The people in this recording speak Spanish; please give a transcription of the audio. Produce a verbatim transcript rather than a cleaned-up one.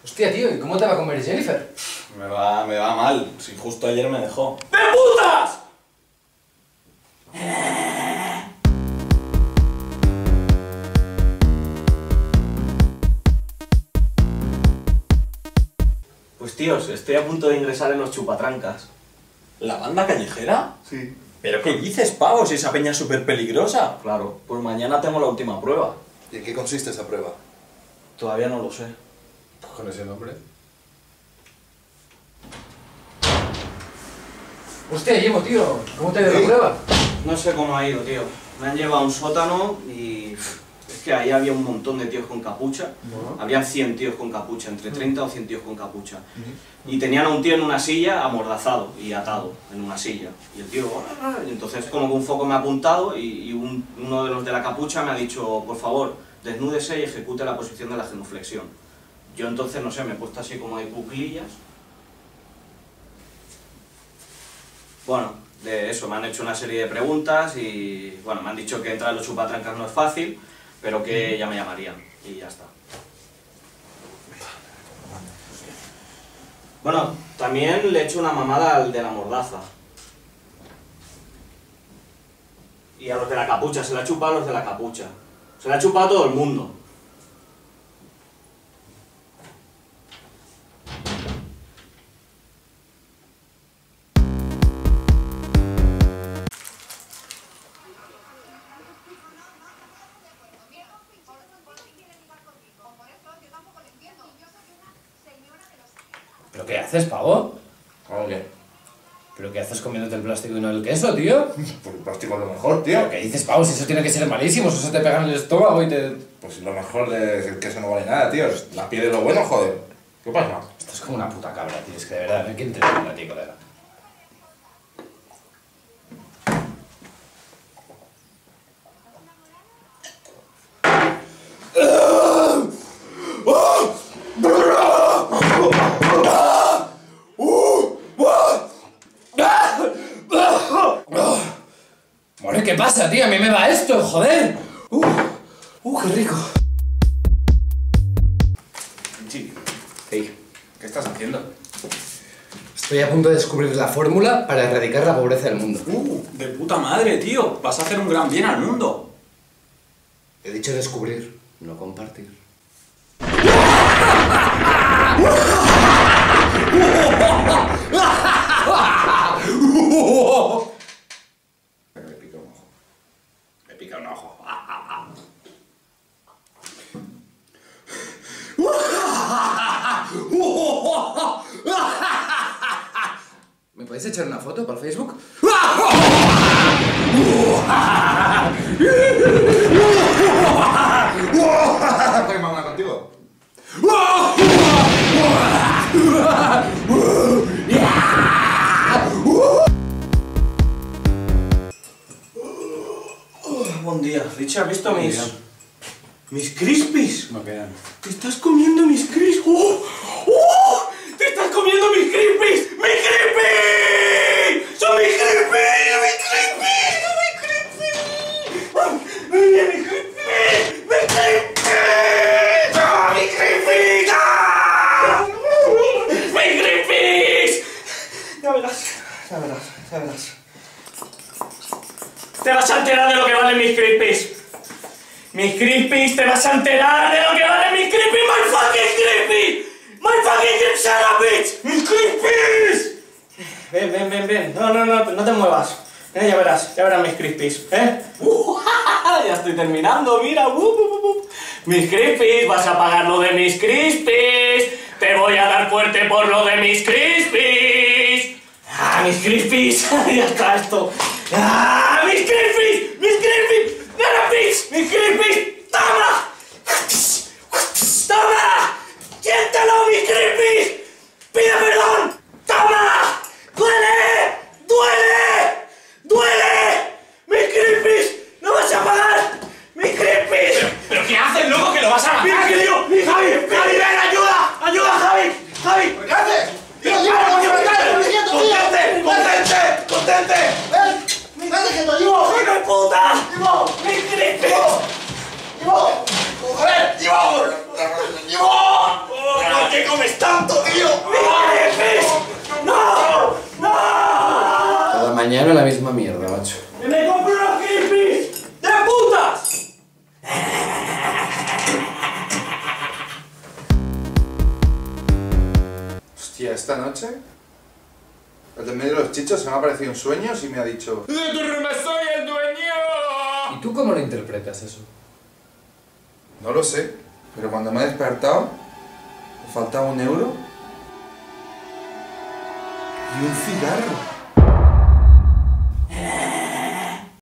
Hostia, tío, ¿y cómo te va a comer Jennifer? Me va, me va mal, si justo ayer me dejó. ¡De putas! Pues tíos, estoy a punto de ingresar en los chupatrancas. ¿La banda callejera? Sí. ¿Pero qué dices, pavo? Si esa peña es súper peligrosa. Claro, pues mañana tengo la última prueba. ¿Y en qué consiste esa prueba? Todavía no lo sé. Pues con ese nombre. Hostia, Yemo, tío, ¿cómo te ha ido la prueba? No sé cómo ha ido, tío. Me han llevado a un sótano y... es que ahí había un montón de tíos con capucha. Bueno. Había cien tíos con capucha, entre treinta o cien tíos con capucha. Y tenían a un tío en una silla amordazado y atado en una silla. Y el tío... y entonces como que un foco me ha apuntado y, y un- uno de los de la capucha me ha dicho, por favor, desnúdese y ejecute la posición de la genuflexión. Yo entonces, no sé, me he puesto así como de cuclillas. Bueno, de eso, me han hecho una serie de preguntas y... bueno, me han dicho que entrar a los chupatrancas no es fácil, pero que ya me llamarían y ya está. Bueno, también le he hecho una mamada al de la mordaza. Y a los de la capucha, se la ha chupado a los de la capucha. Se la ha chupado a todo el mundo. ¿Pero qué haces, pavo? ¿Cómo que? ¿Pero qué haces comiéndote el plástico y no el queso, tío? Pues el plástico es lo mejor, tío. ¿Pero qué dices, pavo? Si eso tiene que ser malísimo, si eso te pega en el estómago y te... Pues lo mejor es el queso no vale nada, tío. La piel es lo bueno, joder. ¿Qué pasa? Esto es como una puta cabra, tío. Es que de verdad, no hay que entenderla, tío, colega. Bueno, ¿qué pasa, tío? A mí me va esto, joder. Uh, uh, qué rico. Sí. Hey, ¿qué estás haciendo? Estoy a punto de descubrir la fórmula para erradicar la pobreza del mundo. Uh, de puta madre, tío. Vas a hacer un gran bien al mundo. He dicho descubrir, no compartir. Me pica un ojo. Me pica un ojo. ¿Me podéis echar una foto para el Facebook? ¿Tengo mamá contigo? Buen día. Richie, ¿has visto mis... mis crispies? No quedan. ¡Te estás comiendo mis crispies! ¡Oh! ¡Oh! ¡Te estás comiendo mis crispies! ¡Mis crispies! ¡Son mis crispies! ¡Mis crispies! ¡Son mis crispies! ¡Mira, mis crispies! ¡Mis crispies! ¡Ah, mis crispies! ¡Ah! ¡Mis crispies! Ya verás, ya verás, ya verás. Te vas a enterar de lo que valen mis crispies. Mis crispies, te vas a enterar de lo que valen mis crispies. My fucking crispies. My fucking crispies, shut up, bitch. Mis crispies. Ven, ven, ven, ven. No, no, no, no te muevas. Eh, ya verás, ya verás mis crispies, ¿eh? Uh, ya estoy terminando, mira. Uh, uh, uh, uh. Mis crispies, vas a pagar lo de mis crispies. Te voy a dar fuerte por lo de mis crispies. Ah, mis crispies. Ya está esto. Ah, mis crispies, mis crispies. ¡Nana, bitch! ¡Mis crispies! ¡Toma! ¡Toma! ¡Siéntelo, mis crispies! ¡Pide perdón! ¡Toma! ¡Duele! ¡Duele! ¡Duele! ¡Mis crispies! ¡No vas a pagar! ¡Mis crispies! ¿Pero, ¿Pero qué haces, loco? ¡Que lo vas a matar! ¡Mira que lío! ¡Mi Javi! ¡Javi, ven, ayuda! ¡Ayuda, Javi! ¡Javi! ¿Qué haces? ¡Tío, tío, no, tío, tío! ¡Contente! ¡Contente! ¡Contente! ¡Ven! ¡Vete que te ayudo! ¡Hijo de puta! ¡Mis crispies! mañana la misma mierda, macho. ¡Que me compro unos creepies de putas! Hostia, esta noche el de medio de los chichos se me ha aparecido en sueños y me ha dicho: ¡de tu room soy el dueño! ¿Y tú cómo lo interpretas eso? No lo sé, pero cuando me he despertado me faltaba un euro y un cigarro.